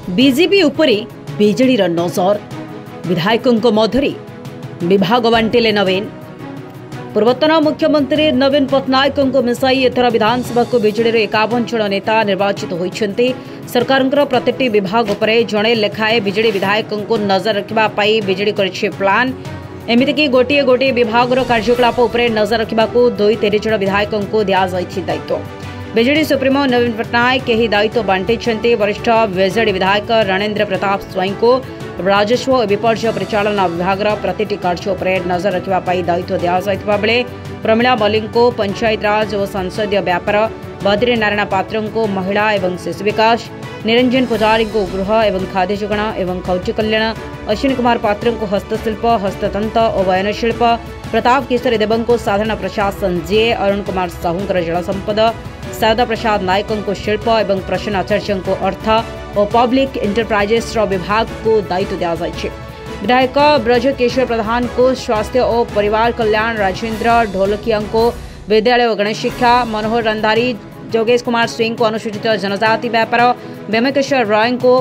BJP उपरे BJD नजर विधायकों मध्य विभाग बांटिले नवीन। पूर्वतन मुख्यमंत्री नवीन पट्टनायक को मिसाई एथर विधानसभा को बिजेडी 51 जन नेता निर्वाचित होती। सरकार प्रति विभाग उपरे जड़े लेखाए बिजेडी विधायकों को नजर रखापी बिजेडी कर प्लान। एमतीक गोटे गोटे विभाग कार्यकलाप उपरे नजर रखा 2-3 जन विधायकों को दिया दायित्व। बिजेडी सुप्रीमो नवीन पट्टनायक यह दायित्व बांटी। वरिष्ठ बिजेडी विधायक रणेन्द्र प्रताप स्वाई को राजस्व और विपर्य परिचालना विभाग प्रति कार्य उपर नजर रखापी दायित्व दिया बेले प्रमिला मल्लिक को पंचायतराज और संसदीय व्यापार, बद्री नारायण पात्र को महिला एवं शिशु विकास, निरंजन पुजारी को गृह एवं खाद्य जोगाण एवं खौज कल्याण, अश्विनी कुमार पात्र को हस्तशिल्प, हस्ततंत्र और बयनशिल्प, प्रताप केशरी देव को साधारण प्रशासन जे, अरुण कुमार साहू जल संपद, शारदा प्रसाद नायक को शिल्प एवं प्रसन्न आचार्य को अर्थ और पब्लिक एंटरप्राइजेस विभाग को दायित्व दिया। विधायक ब्रज केशर प्रधान को स्वास्थ्य और परिवार कल्याण, राजेन्द्र ढोलकिया को विद्यालय और गणेश शिक्षा, मनोहर रंधारी जोगेश कुमार सिंह को अनुसूचित जनजाति व्यापार, व्यमकेश्वर रॉय को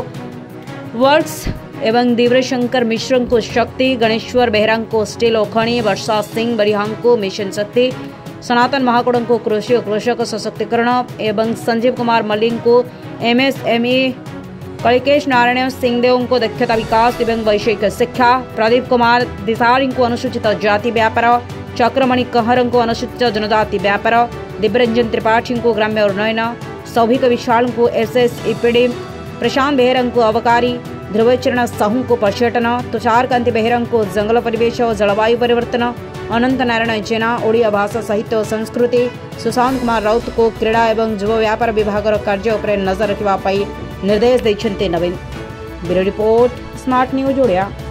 वर्क्स एवं दिव्यशंकर मिश्र को शक्ति, गणेश्वर बेहरा को स्टील और खनि, वर्षा सिंह बरिहांग को मिशन शक्ति, सनातन महाकुड़ को कृषि और कृषक सशक्तिकरण एवं संजीव कुमार मल्लिक को MSME, कलिकेश नारायण सिंहदेव को दक्षता विकास एवं वैषयिक शिक्षा, प्रदीप कुमार दिसारी को अनुसूचित जाति व्यापार, चक्रमणि कहर को अनुसूचित जनजाति व्यापार, दिव्यरंजन त्रिपाठी को ग्राम्य उन्नयन, सौभिक विशाल को SSEPD, प्रशांत बेहरा को अबकारी, ध्रुवचरण साहू को पर्यटन, तुषार कांति बेहरा को जंगल परिवेश और जलवायु परिवर्तन, अनंत नारायण जेना ओडिया भाषा साहित्य और संस्कृति, सुशांत कुमार राउत को क्रीड़ा एवं युवा व्यापार विभाग कार्य उपर नजर रखापी निर्देश देते नवीन। Bureau report, smart news Odia.